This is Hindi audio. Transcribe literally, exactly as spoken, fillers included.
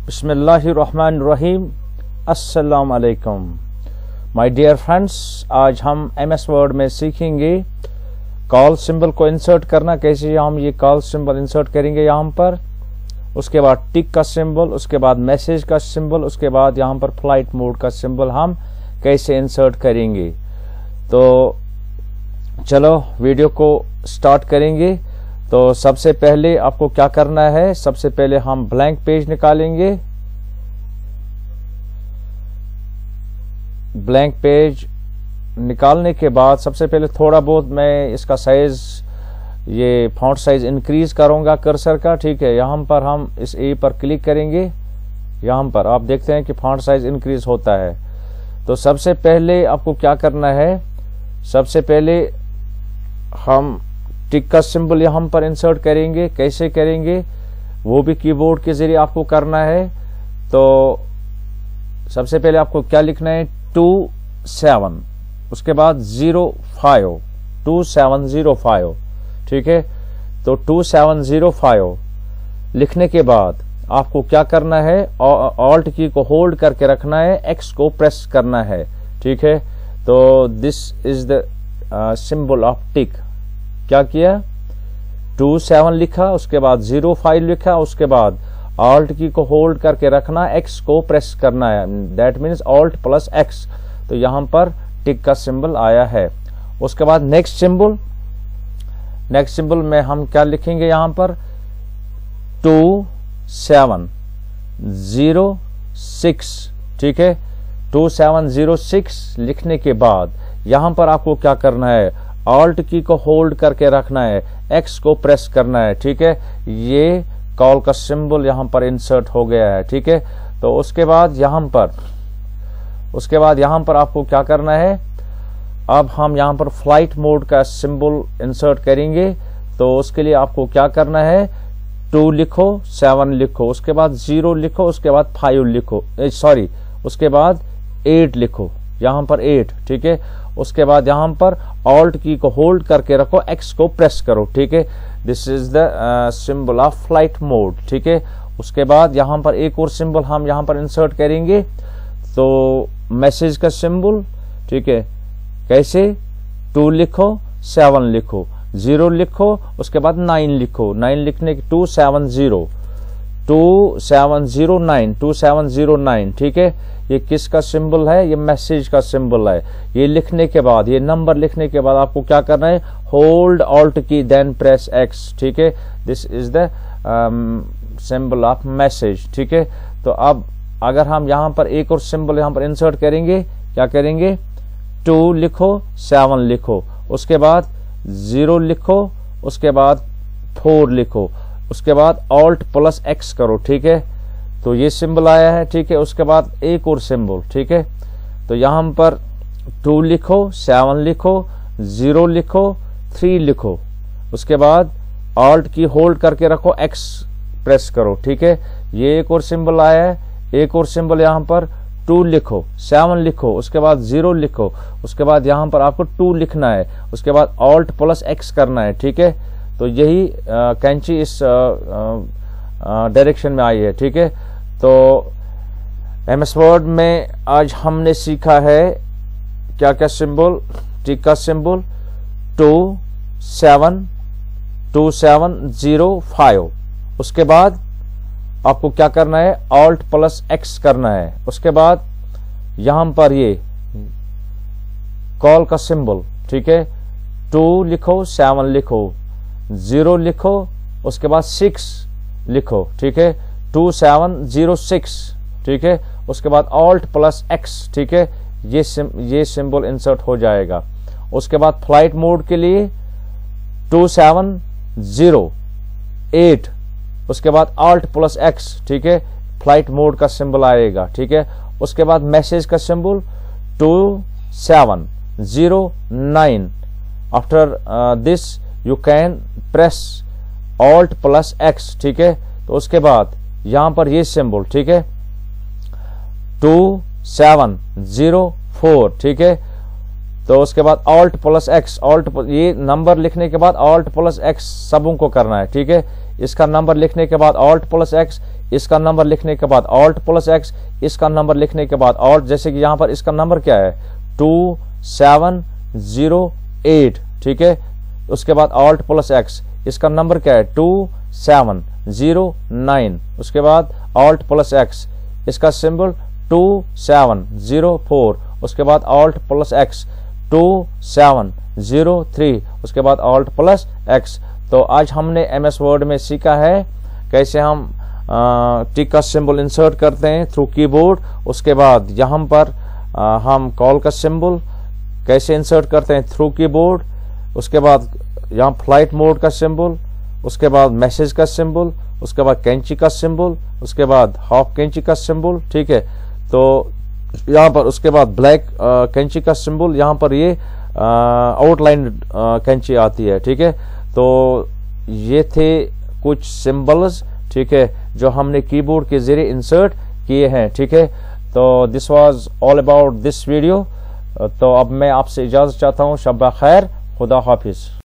बिस्मिल्लाहिर्रहमानिर्रहीम। अस्सलाम वालेकुम माय डियर फ्रेंड्स, आज हम एम एस वर्ड में सीखेंगे कॉल सिंबल को इंसर्ट करना। कैसे हम ये कॉल सिंबल इंसर्ट करेंगे यहाँ पर, उसके बाद टिक का सिंबल, उसके बाद मैसेज का सिंबल, उसके बाद यहाँ पर फ्लाइट मोड का सिंबल हम कैसे इंसर्ट करेंगे। तो चलो वीडियो को स्टार्ट करेंगे। तो सबसे पहले आपको क्या करना है, सबसे पहले हम ब्लैंक पेज निकालेंगे। ब्लैंक पेज निकालने के बाद सबसे पहले थोड़ा बहुत मैं इसका साइज, ये फॉन्ट साइज इंक्रीज करूंगा कर्सर का। ठीक है, यहाँ पर हम इस ए पर क्लिक करेंगे। यहाँ पर आप देखते हैं कि फॉन्ट साइज इंक्रीज होता है। तो सबसे पहले आपको क्या करना है, सबसे पहले हम टिक का सिंबल यहाँ पर इंसर्ट करेंगे। कैसे करेंगे वो भी कीबोर्ड के जरिए आपको करना है। तो सबसे पहले आपको क्या लिखना है, टू सेवन, उसके बाद zero five, two seven zero five. ठीक है, तो टू सेवन जीरो फाइव लिखने के बाद आपको क्या करना है, ऑल्ट की को होल्ड करके रखना है, एक्स को प्रेस करना है। ठीक है, तो this is the symbol of tick. क्या किया, टू सेवन लिखा, उसके बाद जीरो फाइव लिखा, उसके बाद ऑल्ट की को होल्ड करके रखना, एक्स को प्रेस करना है, that means alt plus X. तो यहां पर टिक का सिंबल आया है। उसके बाद नेक्स्ट सिंबल, नेक्स्ट सिंबल में हम क्या लिखेंगे, यहां पर टू सेवन जीरो सिक्स। ठीक है, टू सेवन जीरो सिक्स लिखने के बाद यहां पर आपको क्या करना है, ऑल्ट की को होल्ड करके रखना है, एक्स को प्रेस करना है। ठीक है, ये कॉल का सिंबल यहां पर इंसर्ट हो गया है। ठीक है, तो उसके बाद यहां पर उसके बाद यहां पर आपको क्या करना है, अब हम यहां पर फ्लाइट मोड का सिंबल इंसर्ट करेंगे। तो उसके लिए आपको क्या करना है, टू लिखो, सेवन लिखो, उसके बाद जीरो लिखो, उसके बाद फाइव लिखो, सॉरी उसके बाद एट लिखो, यहां पर एट। ठीक है, उसके बाद यहां पर ऑल्ट की को होल्ड करके रखो, एक्स को प्रेस करो। ठीक है, this is the symbol of flight mode. ठीक है, उसके बाद यहां पर एक और सिंबल हम यहां पर इंसर्ट करेंगे, तो मैसेज का सिंबल। ठीक है, कैसे, टू लिखो, सेवन लिखो, जीरो लिखो, उसके बाद नाइन लिखो, नाइन लिखने की two seven zero, two seven zero nine, two seven zero nine. ठीक है, ये किसका सिंबल है, ये मैसेज का सिंबल है। ये लिखने के बाद, ये नंबर लिखने के बाद आपको क्या करना है, hold alt key then press X. ठीक है, this is the symbol of message. ठीक है, तो अब अगर हम यहां पर एक और सिंबल यहां पर इंसर्ट करेंगे, क्या करेंगे, टू लिखो, सेवन लिखो, उसके बाद जीरो लिखो, उसके बाद फोर लिखो, उसके बाद ऑल्ट प्लस एक्स करो। ठीक है, तो ये सिंबल आया है। ठीक है, उसके बाद एक और सिंबल। ठीक है, तो यहां पर टू लिखो, सेवन लिखो, जीरो लिखो, थ्री लिखो, उसके बाद ऑल्ट की होल्ड करके रखो, एक्स प्रेस करो। ठीक है, ये एक और सिंबल आया है। एक और सिंबल यहां पर टू लिखो, सेवन लिखो, उसके बाद जीरो लिखो, उसके बाद यहां पर आपको टू लिखना है, उसके बाद ऑल्ट प्लस एक्स करना है। ठीक है, तो यही कैंची इस डायरेक्शन में आई है। ठीक है, तो एम एस वर्ड में आज हमने सीखा है क्या क्या सिंबल, टिक का symbol, two seven two seven zero five, उसके बाद आपको क्या करना है, ऑल्ट प्लस एक्स करना है, उसके बाद यहां पर ये कॉल का सिंबल। ठीक है, टू लिखो, सेवन लिखो, जीरो लिखो, उसके बाद सिक्स लिखो। ठीक है, टू सेवन जीरो सिक्स। ठीक है, उसके बाद ऑल्ट प्लस एक्स। ठीक है, ये सिम, ये सिंबल इंसर्ट हो जाएगा। उसके बाद फ्लाइट मोड के लिए टू सेवन जीरो एट, उसके बाद ऑल्ट प्लस एक्स। ठीक है, फ्लाइट मोड का सिंबल आएगा। ठीक है, उसके बाद मैसेज का symbol two seven zero nine. After this you can press alt plus X. ठीक है, तो उसके बाद यहां पर ये सिंबल। ठीक है, टू सेवन जीरो फोर। ठीक है, तो उसके बाद ऑल्ट प्लस एक्स, ऑल्ट ये नंबर लिखने के बाद ऑल्ट प्लस एक्स सबों को करना है। ठीक है, इसका नंबर लिखने के बाद ऑल्ट प्लस एक्स, इसका नंबर लिखने के बाद ऑल्ट प्लस एक्स, इसका नंबर लिखने के बाद ऑल्ट, जैसे कि यहां पर इसका नंबर क्या है टू सेवन जीरो एट, ठीक है। उसके बाद ऑल्ट प्लस एक्स, इसका नंबर क्या है टू सेवन जीरो नाइन। उसके बाद ऑल्ट प्लस एक्स, इसका symbol two seven zero four. उसके बाद alt plus X two seven zero three. उसके बाद ऑल्ट प्लस एक्स। तो आज हमने एम एस वर्ड में सीखा है कैसे हम टिक का सिंबल इंसर्ट करते हैं थ्रू कीबोर्ड। उसके बाद यहाँ पर आ, हम कॉल का सिंबल कैसे इंसर्ट करते हैं थ्रू कीबोर्ड। उसके बाद यहाँ फ्लाइट मोड का सिंबल, उसके बाद मैसेज का सिंबल, उसके बाद कैंची का सिंबल, उसके बाद हाफ कैंची का सिंबल, ठीक है। तो यहाँ पर उसके बाद ब्लैक कैंची का सिंबल, यहाँ पर ये आउटलाइन कैंची आती है, ठीक है। तो ये थे कुछ सिंबल्स, ठीक है, जो हमने कीबोर्ड के जरिए इंसर्ट किए हैं, ठीक है। तो this was all about this video. तो अब मैं आपसे इजाजत चाहता हूँ। शब्बा खैर, खुदा हाफिज।